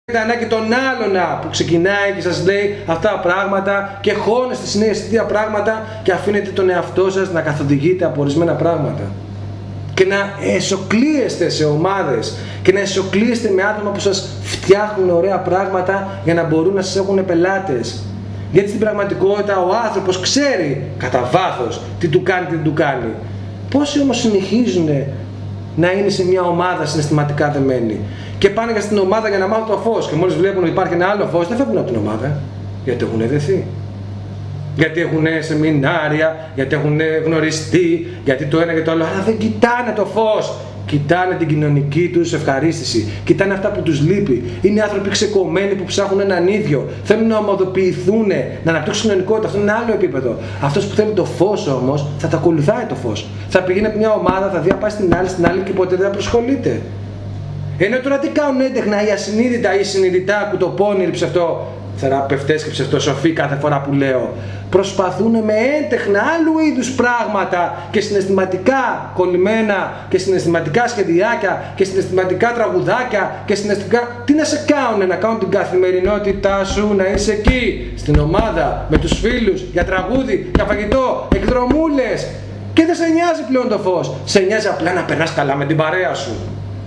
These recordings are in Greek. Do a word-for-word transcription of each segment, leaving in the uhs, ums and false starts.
έχετε ανάγκη τον άλλον που ξεκινάει και σας λέει αυτά τα πράγματα και χώνεστε συνέχεια σε τέτοια πράγματα και αφήνετε τον εαυτό σας να καθοδηγείτε από ορισμένα πράγματα. Και να εσωκλείεστε σε ομάδες και να εσωκλείεστε με άτομα που σας φτιάχνουν ωραία πράγματα για να μπορούν να σας έχουν πελάτες. Γιατί στην πραγματικότητα ο άνθρωπος ξέρει κατά βάθος τι του κάνει, τι δεν του κάνει. Πόσοι όμως συνεχίζουν να είναι σε μια ομάδα συναισθηματικά δεμένοι και πάνε για στην ομάδα για να μάθουν το φως και μόλις βλέπουν ότι υπάρχει ένα άλλο φως δεν φεύγουν από την ομάδα, γιατί έχουν δεθεί. Γιατί έχουν σεμινάρια, γιατί έχουν γνωριστεί, γιατί το ένα και το άλλο, αλλά δεν κοιτάνε το φως. Κοιτάνε την κοινωνική τους ευχαρίστηση, κοιτάνε αυτά που τους λείπει. Είναι άνθρωποι ξεκομμένοι που ψάχνουν έναν ίδιο. Θέλουν να ομαδοποιηθούν, να αναπτύξουν κοινωνικότητα. Αυτό είναι ένα άλλο επίπεδο. Αυτός που θέλει το φως όμως θα τα ακολουθάει το φως. Θα πηγαίνει από μια ομάδα, θα δει να πάει στην άλλη, στην άλλη και ποτέ δεν θα προσχολείται. Ενώ τώρα τι κάνουν έντεχνα ή ασυνείδητα ή συνειδητά κουτοπώνηροι ψευτό θεραπευτές και ψευτοσοφοί κάθε φορά που λέω. Προσπαθούν με έντεχνα άλλου είδους πράγματα και συναισθηματικά κολλημένα και συναισθηματικά σχεδιάκια και συναισθηματικά τραγουδάκια και συναισθηματικά. Τι να σε κάνουν, να κάνουν την καθημερινότητά σου να είσαι εκεί στην ομάδα με τους φίλους για τραγούδι, για φαγητό, εκδρομούλες και δεν σε νοιάζει πλέον το φως. Σε νοιάζει απλά να περνάς καλά με την παρέα σου.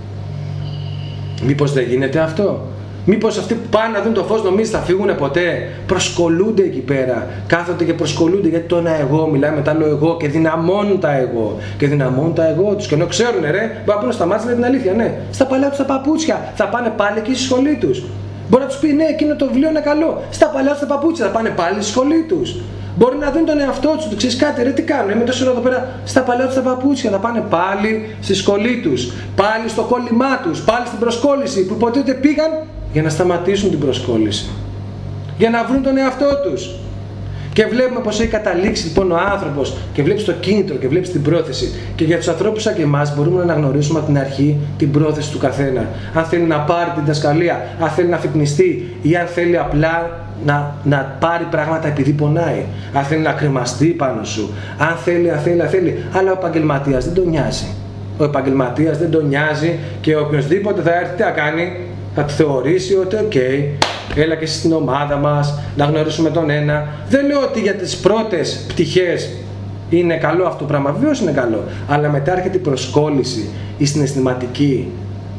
Μήπως δεν γίνεται αυτό? Μήπως αυτοί που πάνε να δουν το φως νομίζεις θα φύγουνε ποτέ? Προσκολούνται εκεί πέρα. Κάθονται και προσκολούνται γιατί το ένα εγώ μιλάει με το άλλο εγώ και δυναμώνουν τα εγώ. Και δυναμώνουν τα εγώ τους. Και ενώ ξέρουν ρε, μπορεί να πούνε στα μάτια να την αλήθεια, ναι. Στα παλιά τους τα παπούτσια θα πάνε πάλι εκεί στη σχολή τους. Μπορεί να τους πει ναι, εκείνο το βιβλίο είναι καλό. Στα παλιά τους τα παπούτσια θα πάνε πάλι στη σχολή τους. Μπορεί να δουν τον εαυτό τους, ξέρεις κάτι, ρε τι κάνουν, είμαι τόσο εδώ πέρα, στα παλιά τους τα παπούτσια, θα πάνε πάλι στη σχολή τους, πάλι στο κόλλημά τους, πάλι στην προσκόλληση που υποτίθεται πήγαν για να σταματήσουν την προσκόλληση. Για να βρουν τον εαυτό τους. Και βλέπουμε πως έχει καταλήξει λοιπόν ο άνθρωπος και βλέπεις το κίνητρο και βλέπεις την πρόθεση. Και για τους ανθρώπους σαν και εμάς μπορούμε να αναγνωρίσουμε από την αρχή την πρόθεση του καθένα. Αν θέλει να πάρει την δασκαλία, αν θέλει να αφυπνιστεί ή αν θέλει απλά να, να πάρει πράγματα επειδή πονάει. Αν θέλει να κρεμαστεί πάνω σου. Αν θέλει, αν θέλει, αν θέλει. Αλλά ο επαγγελματίας δεν τον νοιάζει. Ο επαγγελματίας δεν τον νοιάζει και οποιοσδήποτε θα έρθει τι θα κάνει? Θα τη θεωρήσει ότι οκ, okay, έλα και στην ομάδα μας, να γνωρίσουμε τον ένα. Δεν λέω ότι για τις πρώτες πτυχές είναι καλό αυτό το πράγμα, βεβαίως είναι καλό. Αλλά μετά έρχεται η προσκόλληση, η συναισθηματική.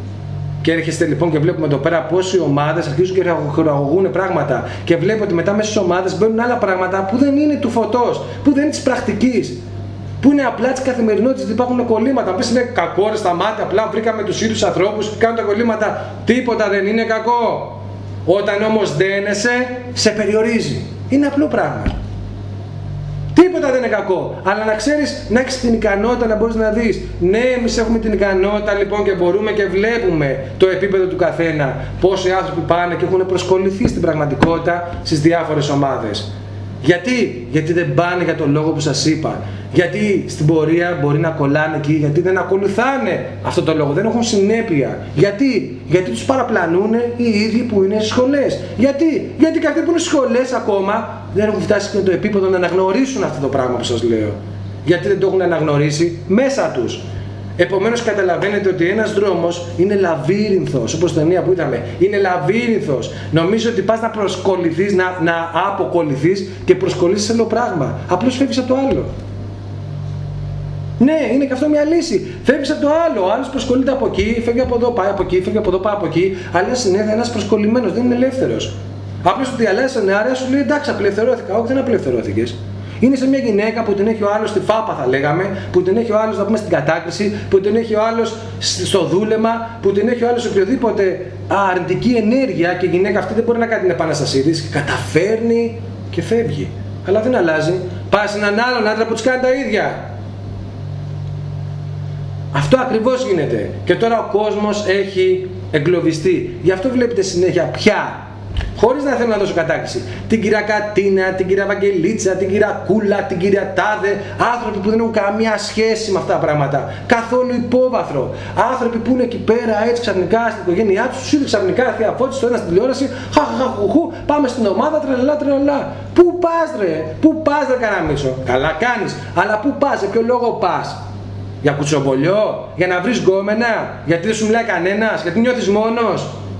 Και έρχεστε λοιπόν και βλέπουμε εδώ πέρα πως οι ομάδες αρχίζουν και χειραγωγούν πράγματα. Και βλέπω ότι μετά μέσα στις ομάδες μπαίνουν άλλα πράγματα που δεν είναι του φωτός, που δεν είναι της πρακτικής. Που είναι απλά τη καθημερινότητα, δεν υπάρχουν κολλήματα. Αν πει είναι κακό, ρε σταμάτη, απλά βρήκαμε τους ίδιους ανθρώπους που κάνουν τα κολλήματα. Τίποτα δεν είναι κακό. Όταν όμως δένεσαι, σε περιορίζει. Είναι απλό πράγμα. Τίποτα δεν είναι κακό. Αλλά να ξέρεις, να έχεις την ικανότητα να μπορείς να δεις. Ναι, εμείς έχουμε την ικανότητα λοιπόν και μπορούμε και βλέπουμε το επίπεδο του καθένα. Πόσοι άνθρωποι πάνε και έχουν προσκοληθεί στην πραγματικότητα στις διάφορες ομάδες. Γιατί? Γιατί δεν πάνε για τον λόγο που σας είπα. Γιατί στην πορεία μπορεί να κολλάνε εκεί, γιατί δεν ακολουθάνε αυτό το λόγο, δεν έχουν συνέπεια. Γιατί? Γιατί τους παραπλανούν οι ίδιοι που είναι στις σχολές. Γιατί? Γιατί και αυτοί που είναι στις σχολές ακόμα δεν έχουν φτάσει και το επίπεδο να αναγνωρίσουν αυτό το πράγμα που σας λέω. Γιατί δεν το έχουν αναγνωρίσει μέσα τους. Επομένως καταλαβαίνετε ότι ένας δρόμος είναι λαβύρινθος, όπως στην ταινία που είδαμε. Είναι λαβύρινθος. Νομίζω ότι πας να προσκοληθείς, να, να αποκολληθείς και προσκολήσεις σε άλλο πράγμα. Απλώς φεύγεις από το άλλο. Ναι, είναι και αυτό μια λύση. Φεύγεις από το άλλο. Ο άλλος προσκολείται από εκεί, φεύγει από εδώ, πάει από εκεί, φεύγει από εδώ, πάει από εκεί. Αλλά είναι συνέχεια ένας προσκολλημένος, δεν είναι ελεύθερος. Απλώς ότι αλλάζει σενάρια σου λέει εντάξει, απελευθερώθηκα. Όχι, δεν απελευθερώθηκες. Είναι σε μια γυναίκα που την έχει ο άλλος στη φάπα, θα λέγαμε, που την έχει ο άλλος να πούμε στην κατάκριση, που την έχει ο άλλος στο δούλεμα, που την έχει ο άλλος σε οποιοδήποτε αρνητική ενέργεια και η γυναίκα αυτή δεν μπορεί να κάνει την επανάστασή της και καταφέρνει και φεύγει. Αλλά δεν αλλάζει. Πάει σε έναν άλλον άντρα που της κάνει τα ίδια. Αυτό ακριβώς γίνεται. Και τώρα ο κόσμος έχει εγκλωβιστεί. Γι' αυτό βλέπετε συνέχεια πια. Χωρίς να θέλω να δώσω κατάκριση. Την κυρία Κατίνα, την κυρία Βαγγελίτσα, την κυρία Κούλα, την κυρία Τάδε. Άνθρωποι που δεν έχουν καμία σχέση με αυτά τα πράγματα. Καθόλου υπόβαθρο. Άνθρωποι που είναι εκεί πέρα έτσι ξαφνικά στην οικογένειά τους. Τους είδε ξαφνικά θεία φώτιση, το ένα στην τηλεόραση. Χαχαχουχού, πάμε στην ομάδα, τρελαλά, τρελαλά. Πού πας ρε, πού πας ρε Καραμίσο. Καλά κάνεις. Αλλά πού πας, για ποιο λόγο πας? Για κουτσομπολιό, για να βρεις γκόμενα, γιατί δεν σου μιλάει κανένας, γιατί νιώθεις μόνος.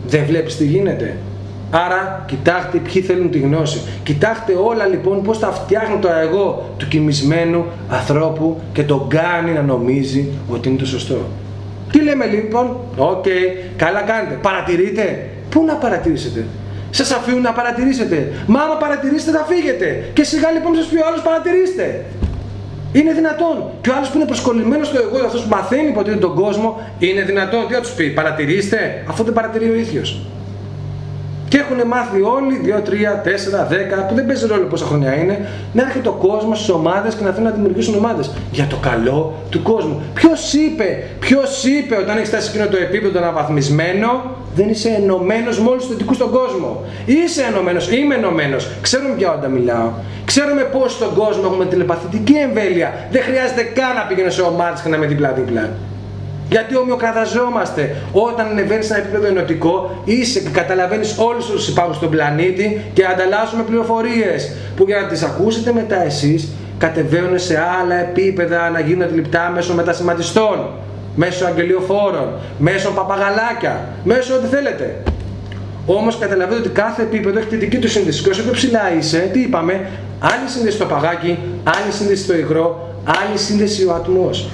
Δεν βλέπεις τι γίνεται? Άρα κοιτάξτε ποιοι θέλουν τη γνώση. Κοιτάξτε όλα λοιπόν πώς θα φτιάχνουν το εγώ του κοιμισμένου ανθρώπου και τον κάνει να νομίζει ότι είναι το σωστό. Τι λέμε λοιπόν? Οκ, okay, καλά κάνετε. Παρατηρείτε. Πού να παρατηρήσετε? Σας αφήνουν να παρατηρήσετε? Μα άμα παρατηρήσετε θα φύγετε. Και σιγά λοιπόν σας πει ο άλλος παρατηρήστε. Είναι δυνατόν? Και ο άλλος που είναι προσκολλημένος στο εγώ, αυτός που μαθαίνει ποτέ τον κόσμο, είναι δυνατόν? Τι θα τους πει? Παρατηρήστε, αφού δεν παρατηρεί ο ίδιος. Και έχουν μάθει όλοι, δύο, τρία, τέσσερα, δέκα, που δεν παίζει ρόλο πόσα χρόνια είναι, να έρχεται ο κόσμος στις ομάδες και να θέλουν να δημιουργήσουν ομάδες. Για το καλό του κόσμου. Ποιος είπε, ποιος είπε όταν έχεις φτάσει σε εκείνο το επίπεδο αναβαθμισμένο, δεν είσαι ενωμένος με όλους τους θετικούς στον κόσμο? Είσαι ενωμένος, είμαι ενωμένος. Ξέρουμε ποια όντα μιλάω. Ξέρουμε πώς στον κόσμο έχουμε τηλεπαθητική εμβέλεια. Δεν χρειάζεται καν να πηγαίνω σε ομάδες και να είμαι δίπλα-δίπλα. Γιατί ομοιοκραταζόμαστε. Όταν ανεβαίνεις σε ένα επίπεδο ενωτικό, είσαι και καταλαβαίνεις όλους όσους υπάρχουν στον πλανήτη και ανταλλάσσουμε πληροφορίες που για να τις ακούσετε μετά εσείς κατεβαίνουν σε άλλα επίπεδα να γίνουν αντιληπτά μέσω μετασχηματιστών, μέσω αγγελιοφόρων, μέσω παπαγαλάκια, μέσω ό,τι θέλετε. Όμως καταλαβαίνετε ότι κάθε επίπεδο έχει τη δική του σύνδεση. Και όσο πιο ψηλά είσαι, τι είπαμε, άλλη σύνδεση στο παγάκι, άλλη σύνδεση στο υγρό, άλλη σύνδεση ο ατμός.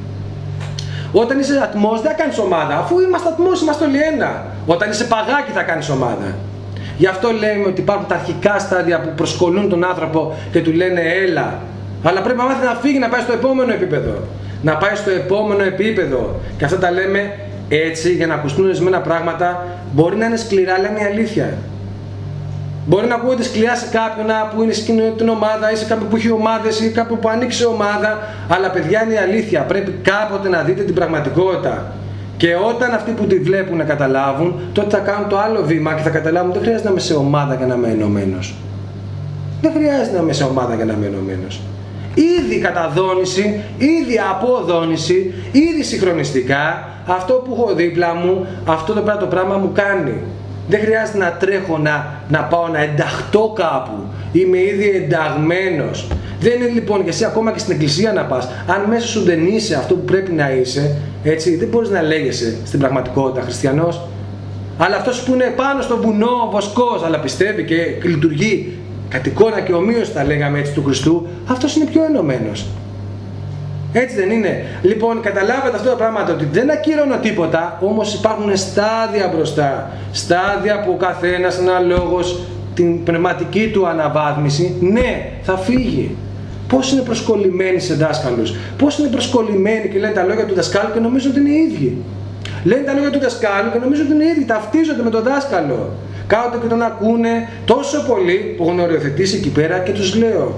Όταν είσαι ατμός δεν θα κάνεις ομάδα, αφού είμαστε ατμός, είμαστε όλοι ένα. Όταν είσαι παγάκι θα κάνεις ομάδα. Γι' αυτό λέμε ότι υπάρχουν τα αρχικά στάδια που προσκολούν τον άνθρωπο και του λένε έλα. Αλλά πρέπει να μάθει να φύγει, να πάει στο επόμενο επίπεδο. Να πάει στο επόμενο επίπεδο. Και αυτά τα λέμε έτσι για να ακουστούν ορισμένα πράγματα. Μπορεί να είναι σκληρά, αλλά είναι η αλήθεια. Μπορεί να ακούγεται σκληρά σε κάποιον που είναι σε την ομάδα ή σε κάποιον που έχει ομάδες ή κάποιον που ανοίξει ομάδα. Αλλά παιδιά, είναι η αλήθεια. Πρέπει κάποτε να δείτε την πραγματικότητα. Και όταν αυτοί που τη βλέπουν να καταλάβουν, τότε θα κάνουν το άλλο βήμα και θα καταλάβουν ότι δεν χρειάζεται να είμαι σε ομάδα για να είμαι ενωμένος. Δεν χρειάζεται να είμαι σε ομάδα για να είμαι ενωμένος. Ήδη καταδόνηση, ήδη αποδόνηση, ήδη συγχρονιστικά, αυτό που έχω δίπλα μου, αυτό το πράγμα, το πράγμα μου κάνει. Δεν χρειάζεται να τρέχω να, να πάω να ενταχτώ κάπου. Είμαι ήδη ενταγμένος. Δεν είναι λοιπόν και εσύ ακόμα και στην εκκλησία να πας. Αν μέσα σου δεν είσαι αυτό που πρέπει να είσαι, έτσι, δεν μπορείς να λέγεσαι στην πραγματικότητα χριστιανός. Αλλά αυτός που είναι πάνω στο βουνό, βοσκός, αλλά πιστεύει και λειτουργεί κατ' εικόνα και ομοίως, τα λέγαμε έτσι, του Χριστού, αυτός είναι πιο ενωμένος. Έτσι δεν είναι? Λοιπόν, καταλάβετε αυτά τα πράγματα, ότι δεν ακυρώνω τίποτα, όμως υπάρχουν στάδια μπροστά. Στάδια που ο καθένας αναλόγως την πνευματική του αναβάθμιση, ναι, θα φύγει. Πώς είναι προσκολλημένοι σε δάσκαλους, πώς είναι προσκολλημένοι και λένε τα λόγια του δασκάλου και νομίζουν ότι είναι οι ίδιοι. Λένε τα λόγια του δασκάλου και νομίζουν ότι είναι οι ίδιοι, ταυτίζονται με τον δάσκαλο. Κάθονται και τον ακούνε τόσο πολύ που έχουν οριοθετήσει εκεί πέρα και τους λέω.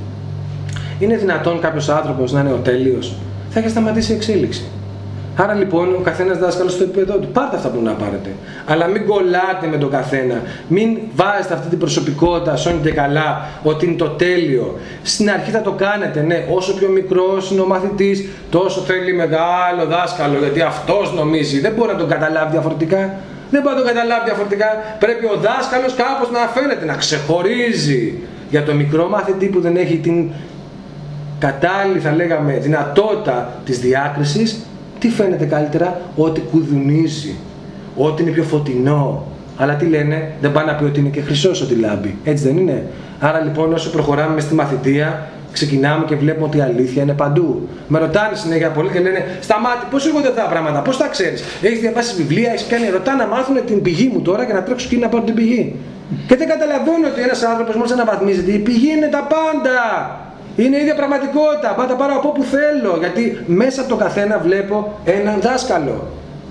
Είναι δυνατόν κάποιος άνθρωπος να είναι ο τέλειος? Θα έχει σταματήσει η εξέλιξη. Άρα λοιπόν ο καθένας δάσκαλος στο επίπεδό του. Πάρτε αυτά που να πάρετε. Αλλά μην κολλάτε με τον καθένα. Μην βάζετε αυτή την προσωπικότητα, σώνετε καλά, ότι είναι το τέλειο. Στην αρχή θα το κάνετε, ναι. Όσο πιο μικρός είναι ο μαθητής, τόσο θέλει μεγάλο δάσκαλο. Γιατί αυτός νομίζει. Δεν μπορεί να τον καταλάβει διαφορετικά. Δεν μπορεί να τον καταλάβει διαφορετικά. Πρέπει ο δάσκαλος κάπως να φαίνεται, να ξεχωρίζει. Για το μικρό μαθητή που δεν έχει την κατάλληλη, θα λέγαμε, δυνατότητα της διάκρισης, τι φαίνεται καλύτερα? Ότι κουδουνίζει, ότι είναι πιο φωτεινό. Αλλά τι λένε? Δεν πάνε να πει ότι είναι και χρυσός ότι λάμπει. Έτσι δεν είναι? Άρα λοιπόν όσο προχωράμε στη μαθητεία, ξεκινάμε και βλέπουμε ότι η αλήθεια είναι παντού. Με ρωτάνε συνέχεια πολλοί και λένε σταμάτη, πώς έρχονται αυτά τα πράγματα, πώς τα ξέρεις? Έχεις διαβάσει βιβλία, έχεις κάνει? Ρωτά να μάθουν την πηγή μου τώρα και να τρέξω εκεί να πάρω την πηγή. Και δεν καταλαβαίνω ότι ένας άνθρωπος μόλις αναβαθμίζεται, η πηγή είναι τα πάντα. Είναι η ίδια πραγματικότητα. Πάτα πάρω από όπου θέλω. Γιατί μέσα από το καθένα βλέπω έναν δάσκαλο.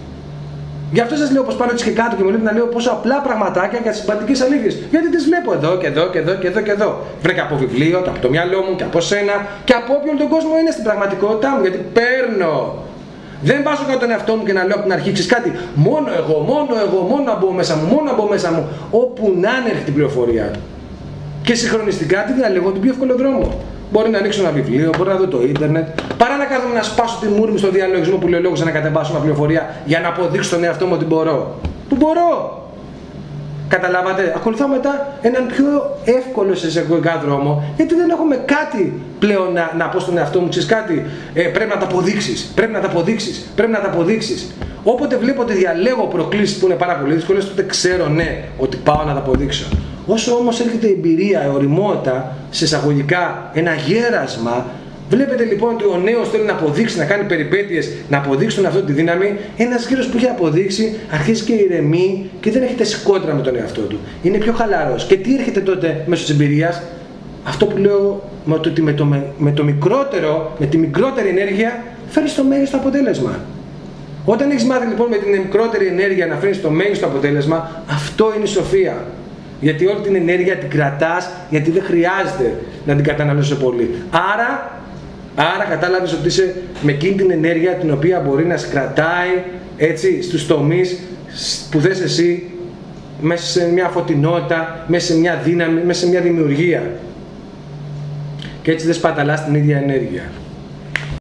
Γι' αυτό σας λέω πως πάνω έτσι και κάτω και μου λέτε να λέω πόσο απλά πραγματάκια για τις συμπαντικές αλήθειες. Γιατί τις βλέπω εδώ και εδώ και εδώ και εδώ και εδώ. Βρήκα από βιβλίο και από το μυαλό μου και από σένα και από όποιον τον κόσμο είναι στην πραγματικότητά μου. Γιατί παίρνω. Δεν βάζω κάτω τον εαυτό μου και να λέω από την αρχή ξέρεις κάτι. Μόνο εγώ, μόνο εγώ, μόνο να μπω μέσα μου, μόνο να μπω μέσα μου. Όπου να είναι έρχεται την πληροφορία. Και συγχρονιστικά τι διαλέγω, τον πιο εύκολο δρόμο. Μπορεί να ανοίξω ένα βιβλίο, μπορεί να δω το ίντερνετ, παρά να κάθομαι να σπάσω τη μούρη μου στο διαλογισμό που λέει λόγος να κατεβάσω μια πληροφορία για να αποδείξω στον εαυτό μου ότι μπορώ. Που μπορώ. Καταλάβατε, ακολουθώ μετά έναν πιο εύκολο σε εισαγωγικά δρόμο, γιατί δεν έχουμε κάτι πλέον να, να πω στον εαυτό μου, ξέρεις κάτι, ε, πρέπει να τα αποδείξεις, πρέπει να τα αποδείξεις, πρέπει να τα αποδείξεις. Όποτε βλέπω ότι διαλέγω προκλήσεις που είναι πάρα πολύ δύσκολες, τότε ξέρω ναι, ότι πάω να τα αποδείξω. Όσο όμως έρχεται η εμπειρία, η ωριμότητα, σε εισαγωγικά, ένα γέρασμα, βλέπετε λοιπόν ότι ο νέος θέλει να αποδείξει, να κάνει περιπέτειες, να αποδείξει τον εαυτό τη δύναμη. Ένας γύρος που έχει αποδείξει αρχίζει και ηρεμεί και δεν έχετε σηκώτρα με τον εαυτό του. Είναι πιο χαλαρός. Και τι έρχεται τότε μέσω της εμπειρίας? Αυτό που λέω, με το, με το, με το μικρότερο, με τη μικρότερη ενέργεια φέρνεις το μέγιστο αποτέλεσμα. Όταν έχεις μάθει λοιπόν με την μικρότερη ενέργεια να φέρνεις το μέγιστο αποτέλεσμα, αυτό είναι η σοφία. Γιατί όλη την ενέργεια την κρατάς, γιατί δεν χρειάζεται να την καταναλώσεις πολύ. Άρα, άρα κατάλαβες ότι είσαι με εκείνη την ενέργεια την οποία μπορεί να σε κρατάει έτσι, στους τομείς που θες εσύ, μέσα σε μια φωτεινότητα, μέσα σε μια δύναμη, μέσα σε μια δημιουργία. Και έτσι δεν σπαταλάς την ίδια ενέργεια.